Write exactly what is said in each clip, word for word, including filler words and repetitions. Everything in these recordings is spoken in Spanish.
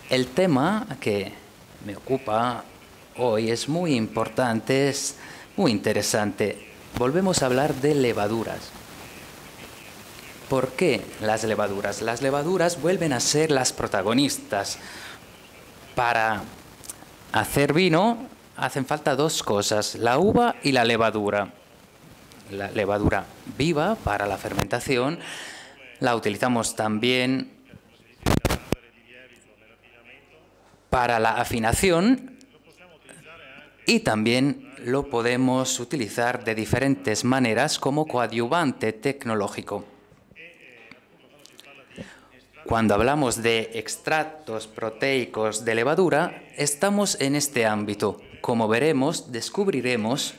El tema que me ocupa hoy es muy importante, es muy interesante. Volvemos a hablar de levaduras. ¿Por qué las levaduras? Las levaduras vuelven a ser las protagonistas. Para hacer vino hacen falta dos cosas, la uva y la levadura. La levadura viva para la fermentación la utilizamos también para la afinación y también lo podemos utilizar de diferentes maneras como coadyuvante tecnológico. Cuando hablamos de extractos proteicos de levadura, estamos en este ámbito. Como veremos, descubriremos,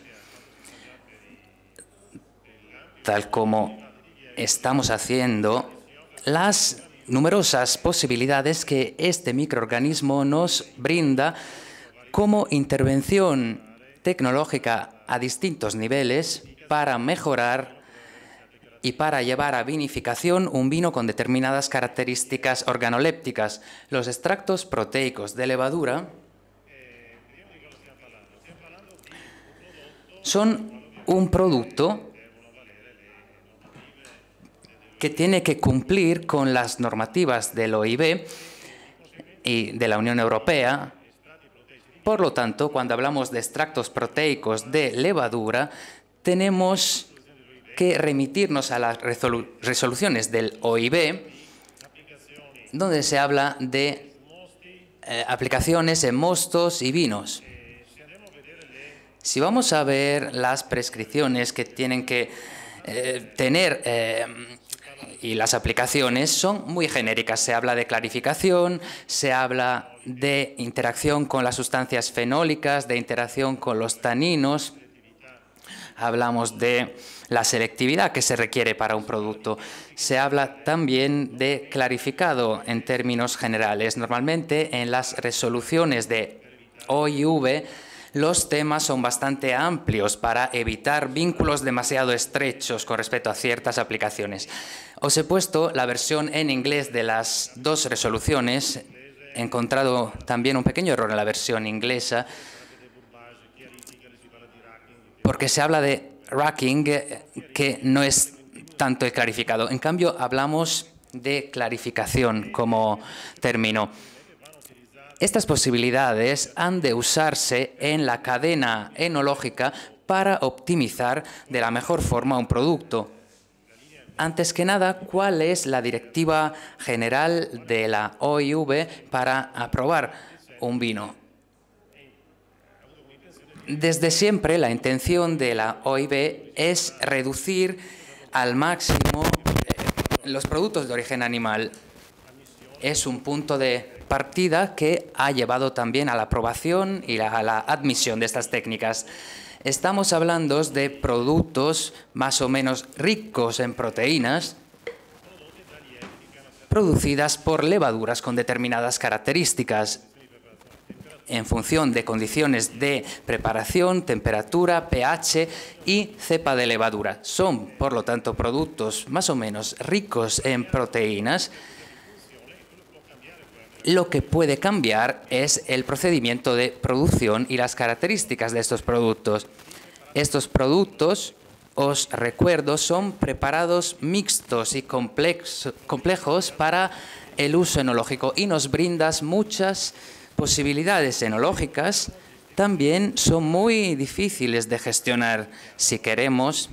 tal como estamos haciendo, las numerosas posibilidades que este microorganismo nos brinda como intervención tecnológica a distintos niveles para mejorar y para llevar a vinificación un vino con determinadas características organolépticas. Los extractos proteicos de levadura son un producto que tiene que cumplir con las normativas del O I B y de la Unión Europea. Por lo tanto, cuando hablamos de extractos proteicos de levadura, tenemos que remitirnos a las resolu- resoluciones del O I B, donde se habla de eh, aplicaciones en mostos y vinos. Si vamos a ver las prescripciones que tienen que eh, tener eh, y las aplicaciones son muy genéricas. Se habla de clarificación, se habla de interacción con las sustancias fenólicas, de interacción con los taninos. Hablamos de la selectividad que se requiere para un producto. Se habla también de clarificado en términos generales. Normalmente en las resoluciones de O I V los temas son bastante amplios para evitar vínculos demasiado estrechos con respecto a ciertas aplicaciones. Os he puesto la versión en inglés de las dos resoluciones. He encontrado también un pequeño error en la versión inglesa porque se habla de racking, que no es tanto el clarificado. En cambio, hablamos de clarificación como término. Estas posibilidades han de usarse en la cadena enológica para optimizar de la mejor forma un producto. Antes que nada, ¿cuál es la directiva general de la O I V para aprobar un vino? Desde siempre, la intención de la O I V es reducir al máximo los productos de origen animal. Es un punto de partida que ha llevado también a la aprobación y a la admisión de estas técnicas. Estamos hablando de productos más o menos ricos en proteínas producidas por levaduras con determinadas características en función de condiciones de preparación, temperatura, pH y cepa de levadura. Son, por lo tanto, productos más o menos ricos en proteínas. Lo que puede cambiar es el procedimiento de producción y las características de estos productos. Estos productos, os recuerdo, son preparados mixtos y complejos para el uso enológico y nos brindas muchas posibilidades enológicas. También son muy difíciles de gestionar si queremos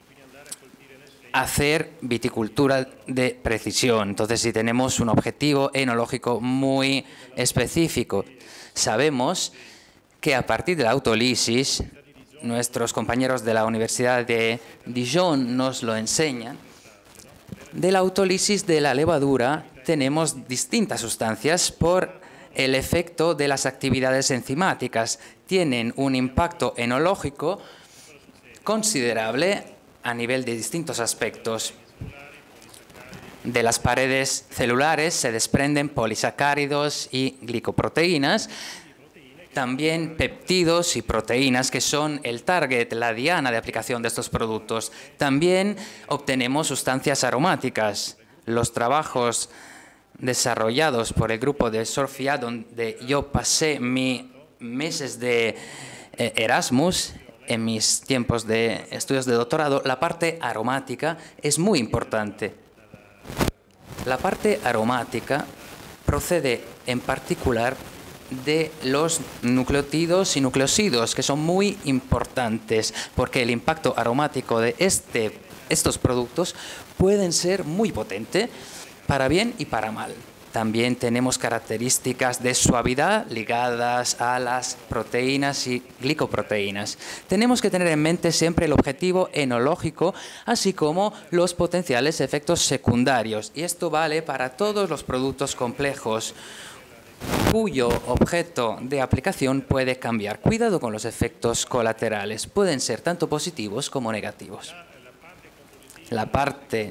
hacer viticultura de precisión. Entonces, si tenemos un objetivo enológico muy específico, sabemos que a partir de la autólisis, nuestros compañeros de la Universidad de Dijon nos lo enseñan, de la autólisis de la levadura tenemos distintas sustancias por el efecto de las actividades enzimáticas. Tienen un impacto enológico considerable a nivel de distintos aspectos. De las paredes celulares se desprenden polisacáridos y glicoproteínas, también peptidos y proteínas que son el target, la diana de aplicación de estos productos. También obtenemos sustancias aromáticas. Los trabajos desarrollados por el grupo de Sofía, donde yo pasé mis meses de eh, Erasmus en mis tiempos de estudios de doctorado, la parte aromática es muy importante. La parte aromática procede en particular de los nucleótidos y nucleósidos, que son muy importantes, porque el impacto aromático de este, estos productos pueden ser muy potente, para bien y para mal. También tenemos características de suavidad ligadas a las proteínas y glicoproteínas. Tenemos que tener en mente siempre el objetivo enológico, así como los potenciales efectos secundarios. Y esto vale para todos los productos complejos cuyo objeto de aplicación puede cambiar. Cuidado con los efectos colaterales. Pueden ser tanto positivos como negativos. La parte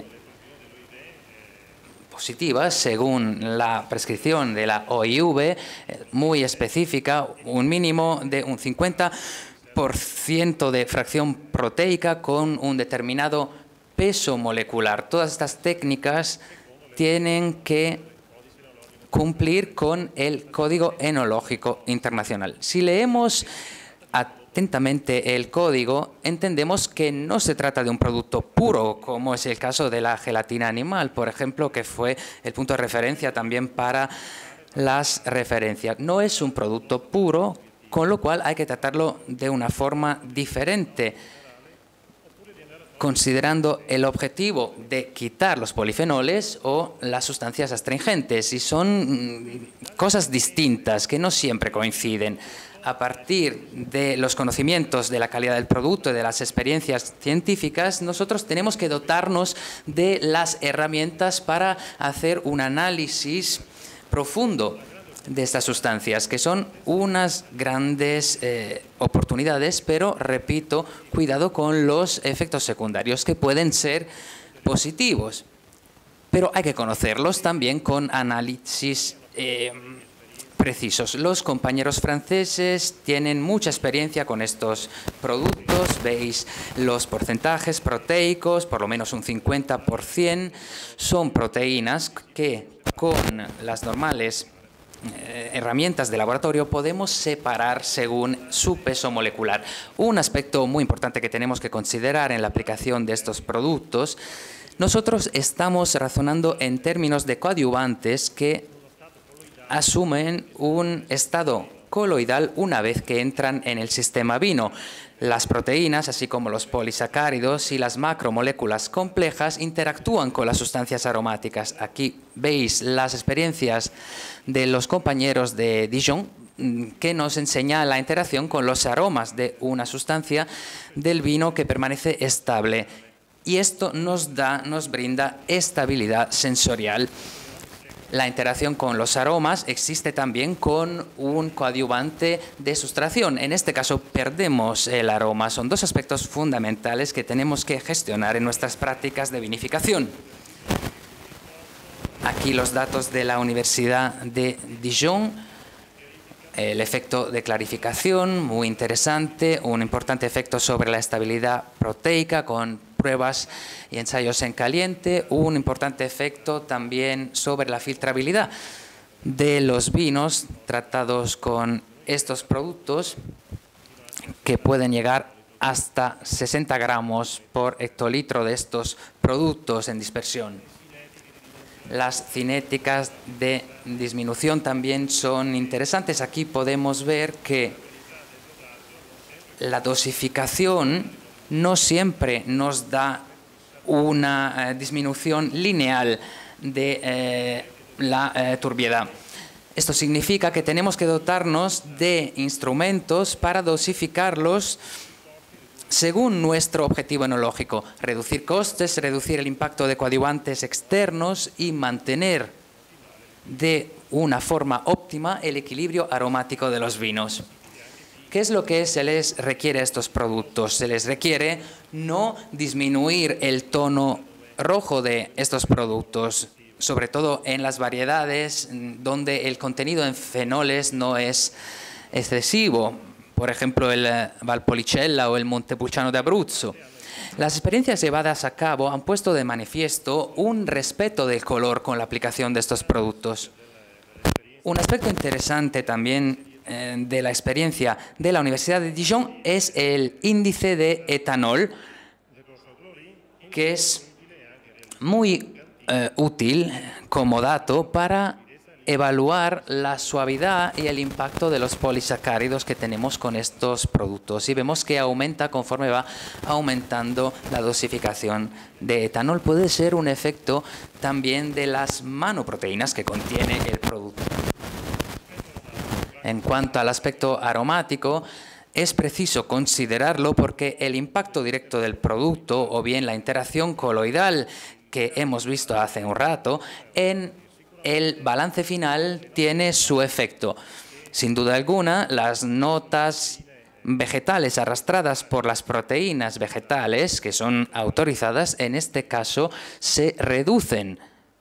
positiva, según la prescripción de la O I V, muy específica, un mínimo de un cincuenta por ciento de fracción proteica con un determinado peso molecular. Todas estas técnicas tienen que cumplir con el Código Enológico Internacional. Si leemos atentamente el código, entendemos que no se trata de un producto puro, como es el caso de la gelatina animal, por ejemplo, que fue el punto de referencia también para las referencias. No es un producto puro, con lo cual hay que tratarlo de una forma diferente, considerando el objetivo de quitar los polifenoles o las sustancias astringentes. Y son cosas distintas que no siempre coinciden. A partir de los conocimientos de la calidad del producto y de las experiencias científicas, nosotros tenemos que dotarnos de las herramientas para hacer un análisis profundo de estas sustancias, que son unas grandes eh, oportunidades, pero, repito, cuidado con los efectos secundarios, que pueden ser positivos. Pero hay que conocerlos también con análisis eh, precisos. Los compañeros franceses tienen mucha experiencia con estos productos. Veis los porcentajes proteicos, por lo menos un cincuenta por ciento. Son proteínas que con las normales eh, herramientas de laboratorio podemos separar según su peso molecular. Un aspecto muy importante que tenemos que considerar en la aplicación de estos productos, nosotros estamos razonando en términos de coadyuvantes que asumen un estado coloidal una vez que entran en el sistema vino. Las proteínas, así como los polisacáridos y las macromoléculas complejas, interactúan con las sustancias aromáticas. Aquí veis las experiencias de los compañeros de Dijon, que nos enseña la interacción con los aromas de una sustancia del vino que permanece estable. Y esto nos da, nos brinda estabilidad sensorial. La interacción con los aromas existe también con un coadyuvante de sustracción. En este caso perdemos el aroma. Son dos aspectos fundamentales que tenemos que gestionar en nuestras prácticas de vinificación. Aquí los datos de la Universidad de Dijon. El efecto de clarificación, muy interesante. Un importante efecto sobre la estabilidad proteica con pruebas y ensayos en caliente. Un importante efecto también sobre la filtrabilidad de los vinos tratados con estos productos, que pueden llegar hasta sesenta gramos por hectolitro de estos productos en dispersión. Las cinéticas de disminución también son interesantes. Aquí podemos ver que la dosificación no siempre nos da una eh, disminución lineal de eh, la eh, turbiedad. Esto significa que tenemos que dotarnos de instrumentos para dosificarlos según nuestro objetivo enológico: reducir costes, reducir el impacto de coadyuvantes externos y mantener de una forma óptima el equilibrio aromático de los vinos. ¿Qué es lo que se les requiere a estos productos? Se les requiere no disminuir el tono rojo de estos productos, sobre todo en las variedades donde el contenido en fenoles no es excesivo, por ejemplo el Valpolicella o el Montepulciano de Abruzzo. Las experiencias llevadas a cabo han puesto de manifiesto un respeto del color con la aplicación de estos productos. Un aspecto interesante también eh, de la experiencia de la Universidad de Dijon es el índice de etanol, que es muy eh, útil como dato para evaluar la suavidad y el impacto de los polisacáridos que tenemos con estos productos. Y vemos que aumenta conforme va aumentando la dosificación de etanol. Puede ser un efecto también de las manoproteínas que contiene el producto. En cuanto al aspecto aromático, es preciso considerarlo porque el impacto directo del producto o bien la interacción coloidal que hemos visto hace un rato en el balance final tiene su efecto. Sin duda alguna, las notas vegetales arrastradas por las proteínas vegetales que son autorizadas, en este caso, se reducen,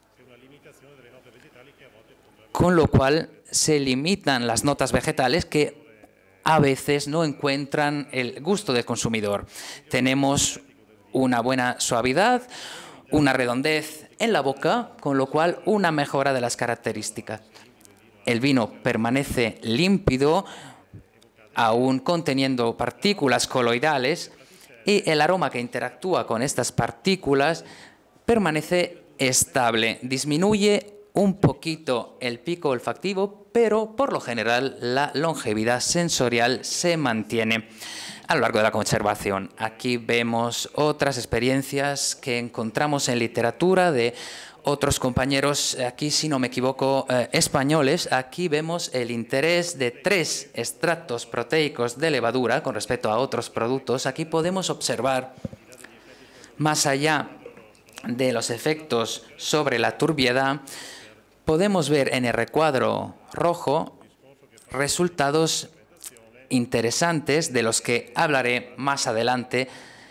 con lo cual se limitan las notas vegetales que a veces no encuentran el gusto del consumidor. Tenemos una buena suavidad, una redondez en la boca, con lo cual una mejora de las características. El vino permanece límpido, aún conteniendo partículas coloidales, y el aroma que interactúa con estas partículas permanece estable. Disminuye un poquito el pico olfactivo, pero por lo general la longevidad sensorial se mantiene a lo largo de la conservación. Aquí vemos otras experiencias que encontramos en literatura de otros compañeros, aquí si no me equivoco, eh, españoles. Aquí vemos el interés de tres extractos proteicos de levadura con respecto a otros productos. Aquí podemos observar, más allá de los efectos sobre la turbiedad, podemos ver en el recuadro rojo resultados interesantes de los que hablaré más adelante,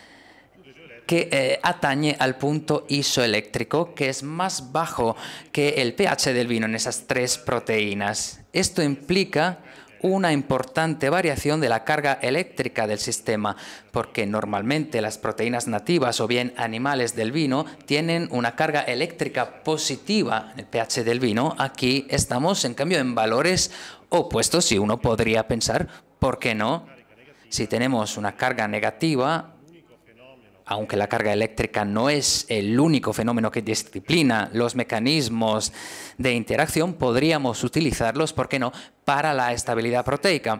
que eh, atañe al punto isoeléctrico, que es más bajo que el pH del vino en esas tres proteínas. Esto implica una importante variación de la carga eléctrica del sistema, porque normalmente las proteínas nativas o bien animales del vino tienen una carga eléctrica positiva en el pH del vino. Aquí estamos, en cambio, en valores opuestos, y uno podría pensar, ¿por qué no? Si tenemos una carga negativa, aunque la carga eléctrica no es el único fenómeno que disciplina los mecanismos de interacción, podríamos utilizarlos, ¿por qué no?, para la estabilidad proteica.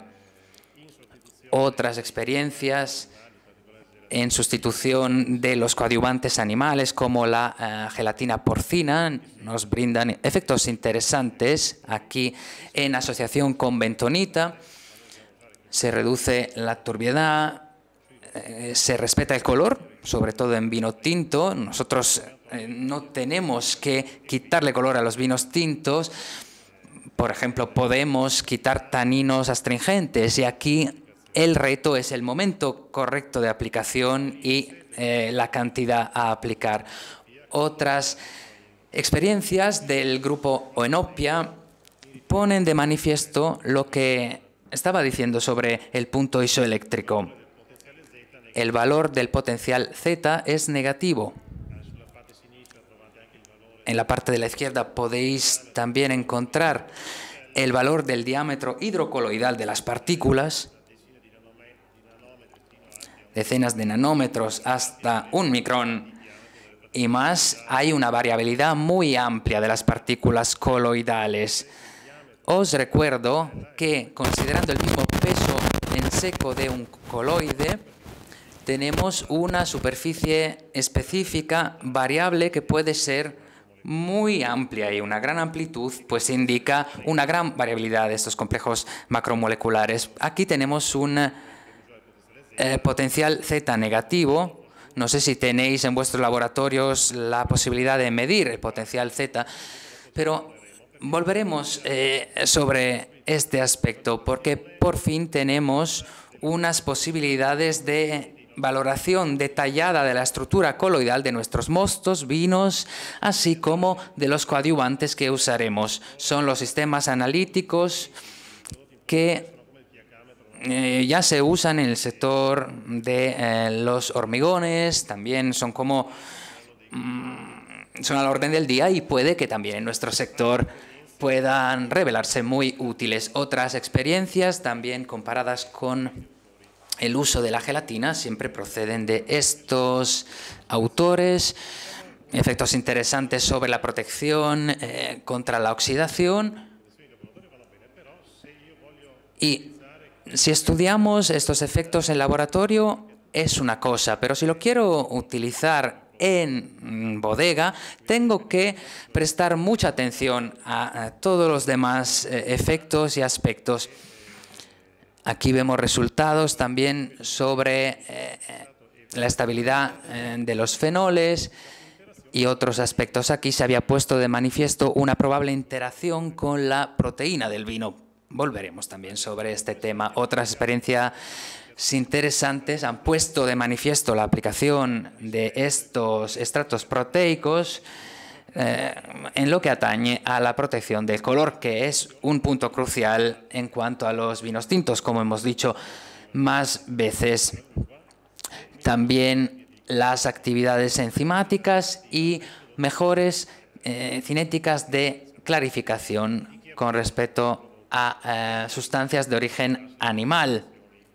Otras experiencias en sustitución de los coadyuvantes animales, como la uh, gelatina porcina, nos brindan efectos interesantes. Aquí, en asociación con bentonita, se reduce la turbiedad, eh, se respeta el color, sobre todo en vino tinto. Nosotros eh, no tenemos que quitarle color a los vinos tintos. Por ejemplo, podemos quitar taninos astringentes, y aquí el reto es el momento correcto de aplicación y eh, la cantidad a aplicar. Otras experiencias del grupo Oenopia ponen de manifiesto lo que estaba diciendo sobre el punto isoeléctrico. El valor del potencial Z es negativo. En la parte de la izquierda podéis también encontrar el valor del diámetro hidrocoloidal de las partículas, decenas de nanómetros hasta un micrón y más. Hay una variabilidad muy amplia de las partículas coloidales. Os recuerdo que, considerando el mismo peso en seco de un coloide, tenemos una superficie específica variable que puede ser muy amplia, y una gran amplitud pues indica una gran variabilidad de estos complejos macromoleculares. Aquí tenemos un eh, potencial Z negativo. No sé si tenéis en vuestros laboratorios la posibilidad de medir el potencial Z, pero volveremos eh, sobre este aspecto, porque por fin tenemos unas posibilidades de valoración detallada de la estructura coloidal de nuestros mostos, vinos, así como de los coadyuvantes que usaremos. Son los sistemas analíticos que eh, ya se usan en el sector de eh, los hormigones, también son como mm, son a la orden del día y puede que también en nuestro sector puedan revelarse muy útiles. Otras experiencias también comparadas con el uso de la gelatina siempre proceden de estos autores. Efectos interesantes sobre la protección eh, contra la oxidación. Y si estudiamos estos efectos en laboratorio es una cosa, pero si lo quiero utilizar en bodega, tengo que prestar mucha atención a, a todos los demás eh, efectos y aspectos. Aquí vemos resultados también sobre eh, la estabilidad eh, de los fenoles y otros aspectos. Aquí se había puesto de manifiesto una probable interacción con la proteína del vino. Volveremos también sobre este tema. Otras experiencias interesantes han puesto de manifiesto la aplicación de estos estratos proteicos eh, en lo que atañe a la protección del color, que es un punto crucial en cuanto a los vinos tintos, como hemos dicho más veces. También las actividades enzimáticas y mejores eh, cinéticas de clarificación con respecto a eh, sustancias de origen animal.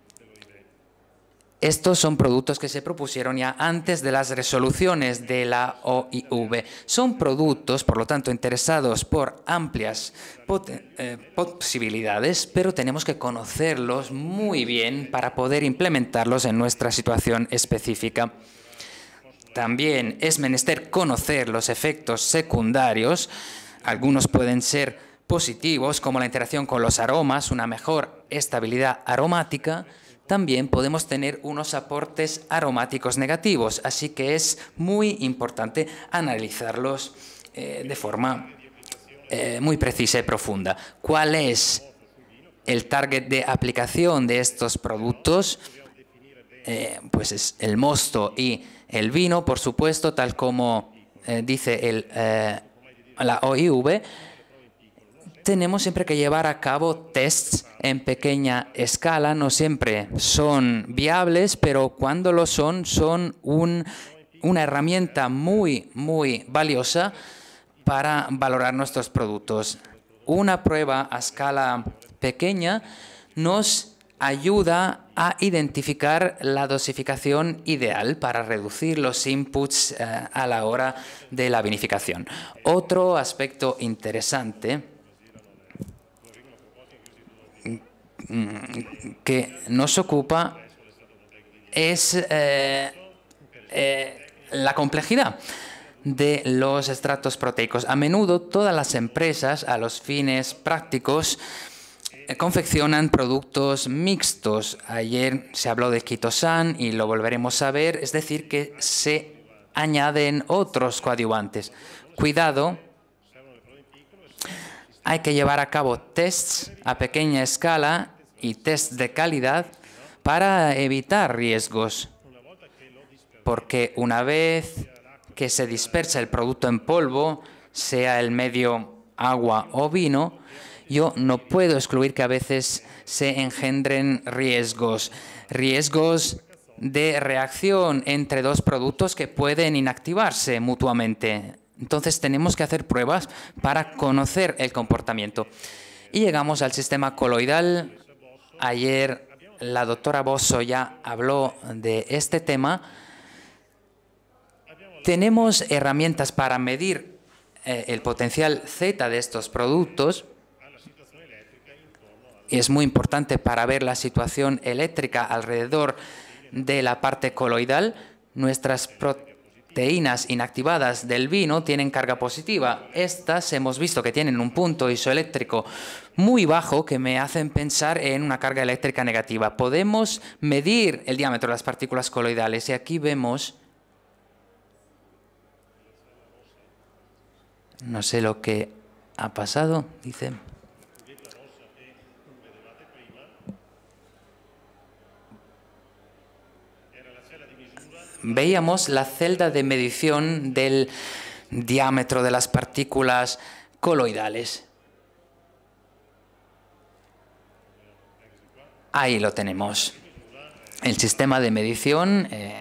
Estos son productos que se propusieron ya antes de las resoluciones de la O I V. Son productos, por lo tanto, interesados por amplias eh, posibilidades, pero tenemos que conocerlos muy bien para poder implementarlos en nuestra situación específica. También es menester conocer los efectos secundarios. Algunos pueden ser positivos, como la interacción con los aromas, una mejor estabilidad aromática. También podemos tener unos aportes aromáticos negativos, así que es muy importante analizarlos eh, de forma eh, muy precisa y profunda. ¿Cuál es el target de aplicación de estos productos? Eh, pues es el mosto y el vino, por supuesto, tal como eh, dice el, eh, la O I V. Tenemos siempre que llevar a cabo tests en pequeña escala. No siempre son viables, pero cuando lo son, son un, una herramienta muy, muy valiosa para valorar nuestros productos. Una prueba a escala pequeña nos ayuda a identificar la dosificación ideal para reducir los inputs eh, a la hora de la vinificación. Otro aspecto interesante que nos ocupa es eh, eh, la complejidad de los estratos proteicos. A menudo todas las empresas, a los fines prácticos, eh, confeccionan productos mixtos. Ayer se habló de quitosan y lo volveremos a ver, es decir, que se añaden otros coadyuvantes. Cuidado. Hay que llevar a cabo tests a pequeña escala y tests de calidad para evitar riesgos, porque una vez que se dispersa el producto en polvo, sea el medio agua o vino, yo no puedo excluir que a veces se engendren riesgos, riesgos de reacción entre dos productos que pueden inactivarse mutuamente. Entonces tenemos que hacer pruebas para conocer el comportamiento. Y llegamos al sistema coloidal. Ayer la doctora Bosso ya habló de este tema. Tenemos herramientas para medir eh, el potencial Z de estos productos. Y es muy importante para ver la situación eléctrica alrededor de la parte coloidal. Nuestras proteínas proteínas inactivadas del vino tienen carga positiva. Estas hemos visto que tienen un punto isoeléctrico muy bajo que me hacen pensar en una carga eléctrica negativa. Podemos medir el diámetro de las partículas coloidales y aquí vemos, no sé lo que ha pasado, dice. Veíamos la celda de medición del diámetro de las partículas coloidales. Ahí lo tenemos. El sistema de medición, eh,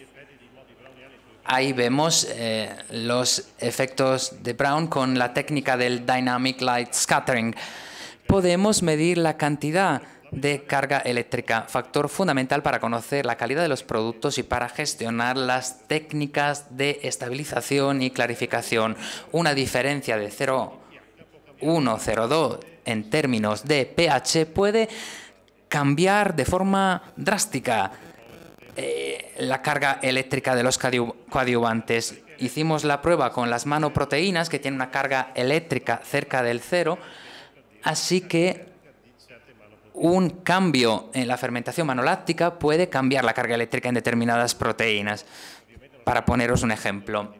ahí vemos eh, los efectos de Brown con la técnica del Dynamic Light Scattering. Podemos medir la cantidad de carga eléctrica, factor fundamental para conocer la calidad de los productos y para gestionar las técnicas de estabilización y clarificación. Una diferencia de cero coma uno, cero coma dos en términos de pH puede cambiar de forma drástica eh, la carga eléctrica de los coadyuvantes. Hicimos la prueba con las manoproteínas que tienen una carga eléctrica cerca del cero, así que un cambio en la fermentación manoláctica puede cambiar la carga eléctrica en determinadas proteínas. Para poneros un ejemplo,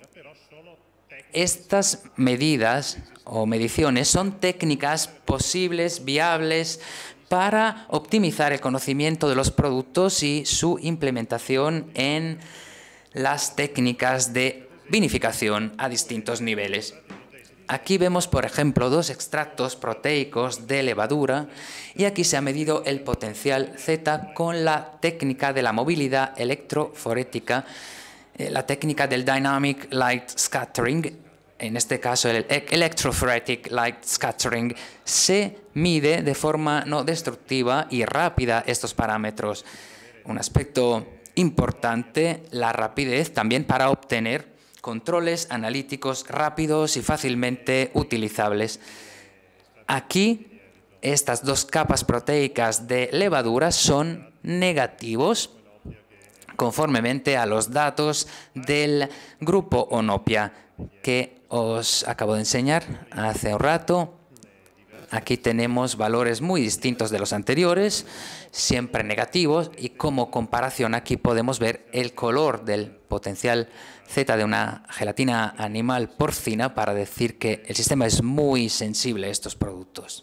estas medidas o mediciones son técnicas posibles, viables, para optimizar el conocimiento de los productos y su implementación en las técnicas de vinificación a distintos niveles. Aquí vemos, por ejemplo, dos extractos proteicos de levadura y aquí se ha medido el potencial Z con la técnica de la movilidad electroforética, eh, la técnica del Dynamic Light Scattering. En este caso, el Electrophoretic Light Scattering se mide de forma no destructiva y rápida estos parámetros. Un aspecto importante, la rapidez también para obtener controles analíticos rápidos y fácilmente utilizables. Aquí, estas dos capas proteicas de levadura son negativos conformemente a los datos del grupo Onopia que os acabo de enseñar hace un rato. Aquí tenemos valores muy distintos de los anteriores, siempre negativos, y como comparación aquí podemos ver el color del potencial Z de una gelatina animal porcina para decir que el sistema es muy sensible a estos productos.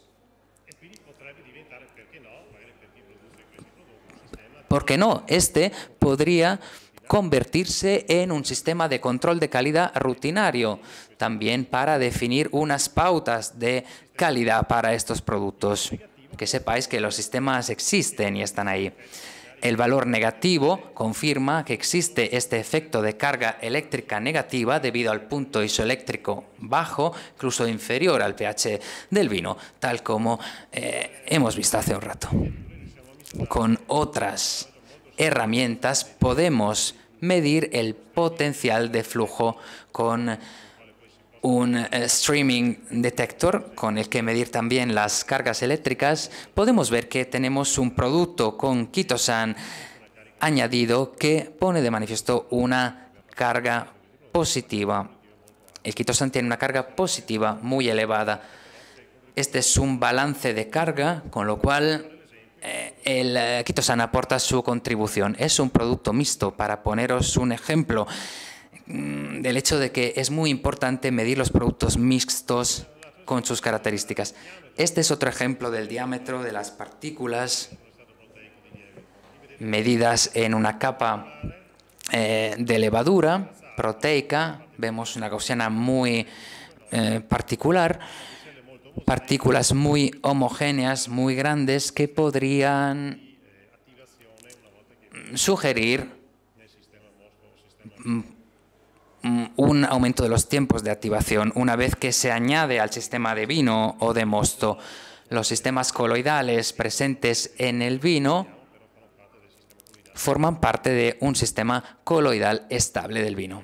¿Por qué no? Este podría convertirse en un sistema de control de calidad rutinario, también para definir unas pautas de calidad para estos productos. Que sepáis que los sistemas existen y están ahí. El valor negativo confirma que existe este efecto de carga eléctrica negativa debido al punto isoeléctrico bajo, incluso inferior al pH del vino, tal como eh, hemos visto hace un rato. Con otras herramientas podemos medir el potencial de flujo con un uh, streaming detector con el que medir también las cargas eléctricas. Podemos ver que tenemos un producto con quitosan añadido que pone de manifiesto una carga positiva. El quitosan tiene una carga positiva muy elevada. Este es un balance de carga, con lo cual el quitosan aporta su contribución. Es un producto mixto. Para poneros un ejemplo del hecho de que es muy importante medir los productos mixtos con sus características. Este es otro ejemplo del diámetro de las partículas medidas en una capa eh, de levadura proteica. Vemos una gaussiana muy eh, particular. Partículas muy homogéneas, muy grandes, que podrían sugerir un aumento de los tiempos de activación una vez que se añade al sistema de vino o de mosto. Los sistemas coloidales presentes en el vino forman parte de un sistema coloidal estable del vino.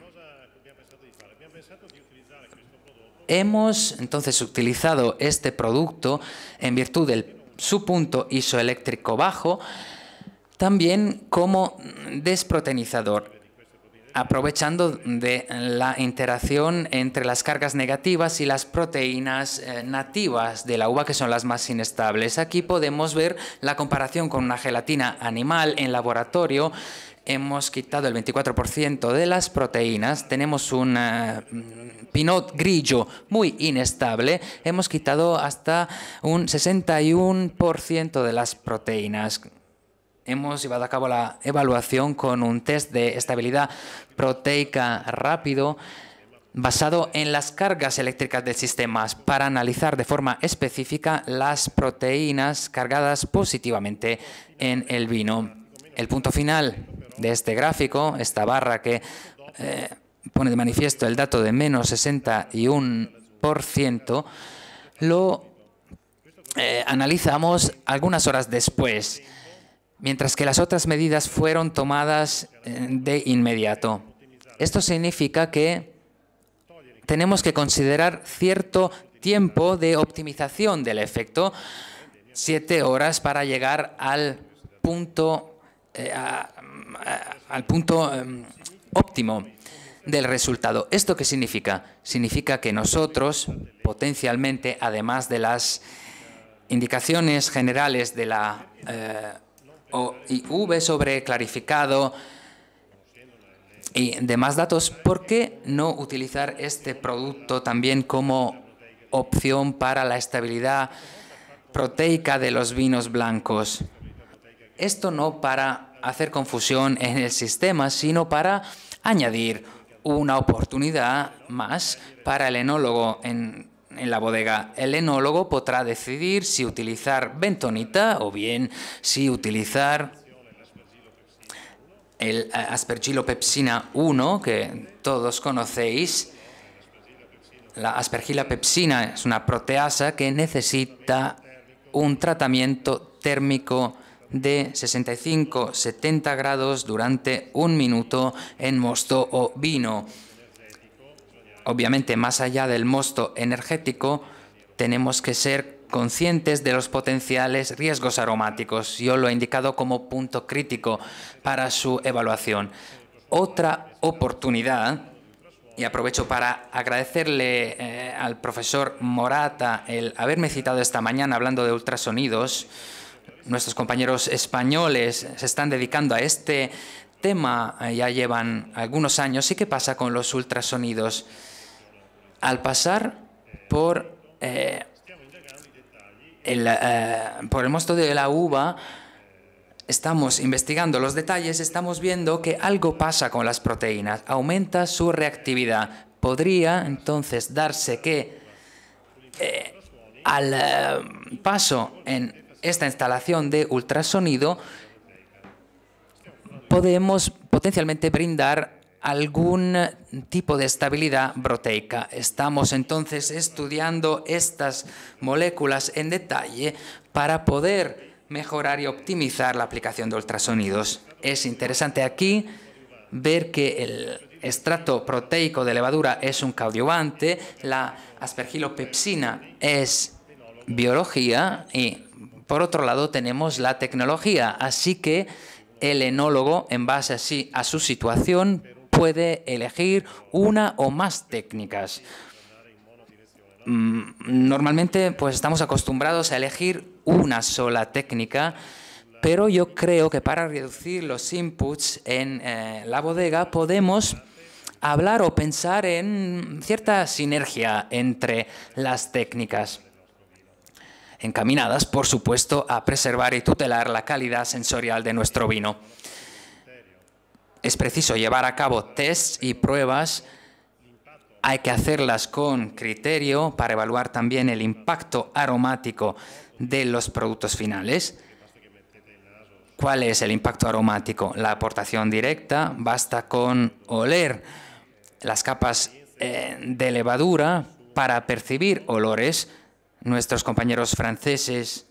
Hemos entonces utilizado este producto en virtud de su punto isoeléctrico bajo, también como desproteinizador, aprovechando de la interacción entre las cargas negativas y las proteínas eh, nativas de la uva, que son las más inestables. Aquí podemos ver la comparación con una gelatina animal en laboratorio. Hemos quitado el veinticuatro por ciento de las proteínas, tenemos un uh, pinot grigio muy inestable, hemos quitado hasta un sesenta y uno por ciento de las proteínas. Hemos llevado a cabo la evaluación con un test de estabilidad proteica rápido basado en las cargas eléctricas del sistema para analizar de forma específica las proteínas cargadas positivamente en el vino. El punto final de este gráfico, esta barra que eh, pone de manifiesto el dato de menos sesenta y uno por ciento, lo eh, analizamos algunas horas después, mientras que las otras medidas fueron tomadas eh, de inmediato. Esto significa que tenemos que considerar cierto tiempo de optimización del efecto, siete horas para llegar al punto, eh, a, a, al punto eh, óptimo del resultado. ¿Esto qué significa? Significa que nosotros, potencialmente, además de las indicaciones generales de la eh, O I V sobre clarificado y demás datos, ¿por qué no utilizar este producto también como opción para la estabilidad proteica de los vinos blancos? Esto no para hacer confusión en el sistema, sino para añadir una oportunidad más para el enólogo en, en la bodega. El enólogo podrá decidir si utilizar bentonita o bien si utilizar el aspergillopepsina uno, que todos conocéis. La aspergillopepsina es una proteasa que necesita un tratamiento térmico de sesenta y cinco a setenta grados durante un minuto en mosto o vino. Obviamente, más allá del mosto energético, tenemos que ser conscientes de los potenciales riesgos aromáticos. Yo lo he indicado como punto crítico para su evaluación. Otra oportunidad, y aprovecho para agradecerle eh, al profesor Morata el haberme citado esta mañana hablando de ultrasonidos. Nuestros compañeros españoles se están dedicando a este tema, eh, ya llevan algunos años. ¿Y qué pasa con los ultrasonidos? Al pasar por... Eh, El, eh, por el mosto de la uva, estamos investigando los detalles, estamos viendo que algo pasa con las proteínas, aumenta su reactividad. Podría entonces darse que eh, al eh, paso en esta instalación de ultrasonido podemos potencialmente brindar algún tipo de estabilidad proteica. Estamos entonces estudiando estas moléculas en detalle para poder mejorar y optimizar la aplicación de ultrasonidos. Es interesante aquí ver que el estrato proteico de levadura es un coadyuvante, la aspergillopepsina es biología y, por otro lado, tenemos la tecnología. Así que el enólogo, en base así a su situación, puede elegir una o más técnicas. Normalmente pues estamos acostumbrados a elegir una sola técnica, pero yo creo que para reducir los inputs en eh, la bodega podemos hablar o pensar en cierta sinergia entre las técnicas, encaminadas, por supuesto, a preservar y tutelar la calidad sensorial de nuestro vino. Es preciso llevar a cabo tests y pruebas. Hay que hacerlas con criterio para evaluar también el impacto aromático de los productos finales. ¿Cuál es el impacto aromático? La aportación directa. Basta con oler las capas eh, de levadura para percibir olores. Nuestros compañeros franceses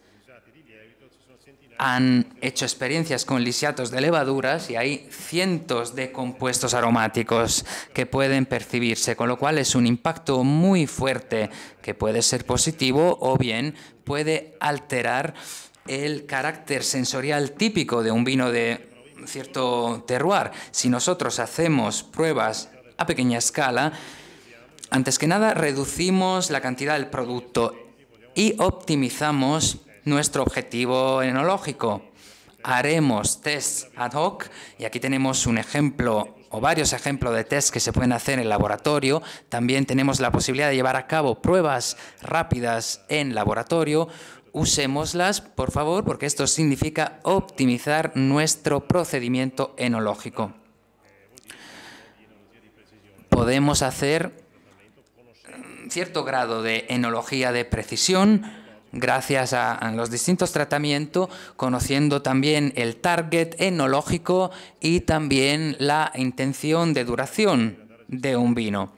han hecho experiencias con lisiatos de levaduras y hay cientos de compuestos aromáticos que pueden percibirse, con lo cual es un impacto muy fuerte que puede ser positivo o bien puede alterar el carácter sensorial típico de un vino de cierto terroir. Si nosotros hacemos pruebas a pequeña escala, antes que nada reducimos la cantidad del producto y optimizamos nuestro objetivo enológico. Haremos tests ad hoc y aquí tenemos un ejemplo o varios ejemplos de tests que se pueden hacer en el laboratorio. También tenemos la posibilidad de llevar a cabo pruebas rápidas en laboratorio. Usémoslas, por favor, porque esto significa optimizar nuestro procedimiento enológico. Podemos hacer cierto grado de enología de precisión, gracias a, a los distintos tratamientos, conociendo también el target enológico y también la intención de duración de un vino.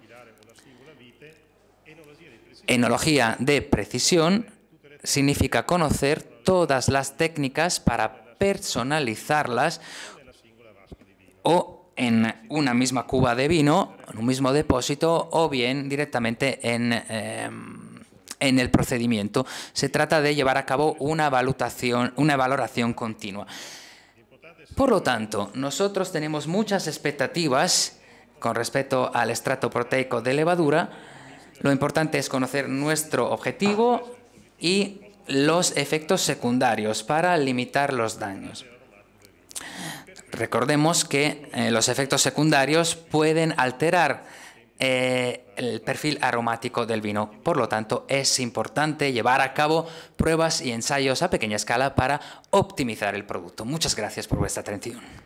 Enología de precisión significa conocer todas las técnicas para personalizarlas o en una misma cuba de vino, en un mismo depósito o bien directamente en, eh, en el procedimiento. Se trata de llevar a cabo una valoración, una valoración continua. Por lo tanto, nosotros tenemos muchas expectativas con respecto al estrato proteico de levadura. Lo importante es conocer nuestro objetivo y los efectos secundarios para limitar los daños. Recordemos que eh, los efectos secundarios pueden alterar eh, el perfil aromático del vino. Por lo tanto, es importante llevar a cabo pruebas y ensayos a pequeña escala para optimizar el producto. Muchas gracias por vuestra atención.